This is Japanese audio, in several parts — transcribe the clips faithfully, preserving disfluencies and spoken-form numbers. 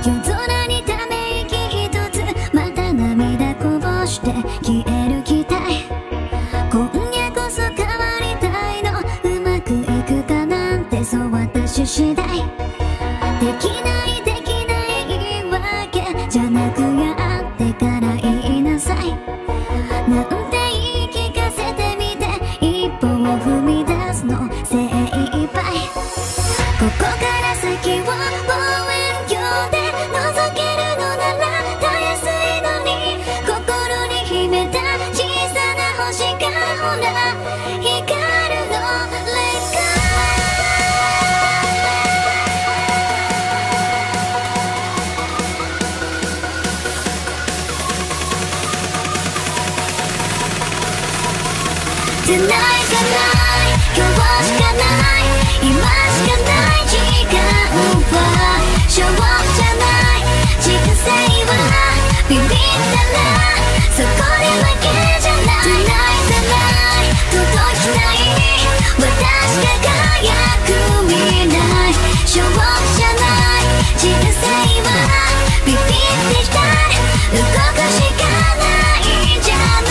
夜空にため息一つ、また涙こぼして消える期待。今夜こそ変わりたいの、うまくいくかなんてそう私次第。できないできない言い訳じゃなく、やってから言いなさいなんて言い聞かせてみて、一歩を踏み出すの精一杯。ここから先を望遠鏡で覗けるのならたやすいのに、心に秘めた小さな星がほら光るの。Let go Tonight じゃない、今日しかない、今しかない時間は勝負じゃない、人生はビビったらそこで負けじゃない。 Tonight じゃない、届きたい私輝く未来、勝負じゃない、人生はビビってきたら動くしかないじゃない。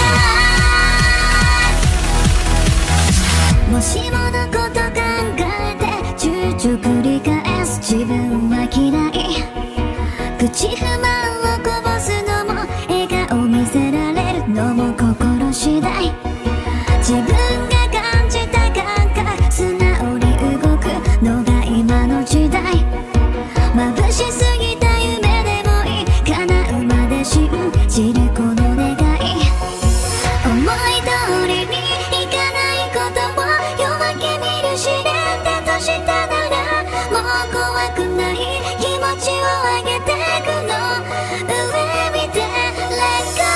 もしものこと考えて躊躇繰り返す自分は嫌い。口不満をこぼすのも笑顔見せられるのも心次第。自分が感じた感覚素直に動くのが今の時代。眩しすぎた夢でもいい、叶うまで信じるこの願い。思い通りにいかないことを夜明け見る試練だとしたなら、もう怖くない気持ちを上げてくの上見て Let go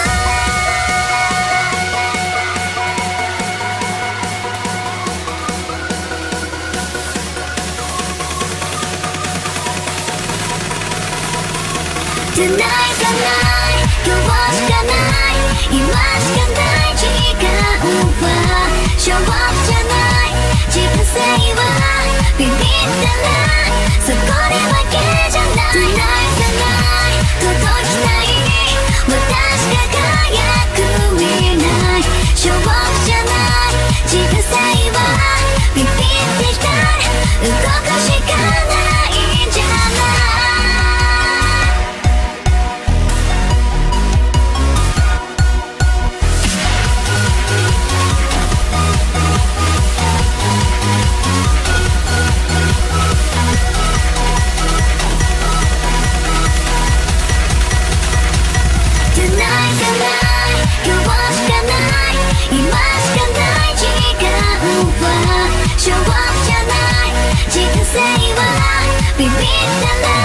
Tonight じゃない、今日しかない、今しかない時間は勝負じゃない、人生はビビったらそこで負けじゃない。 Tonight じゃない、届きたい私輝く未来、勝負じゃない、人生はビビってきたら動くしかないんじゃない。勝負じゃない、人生はビビったら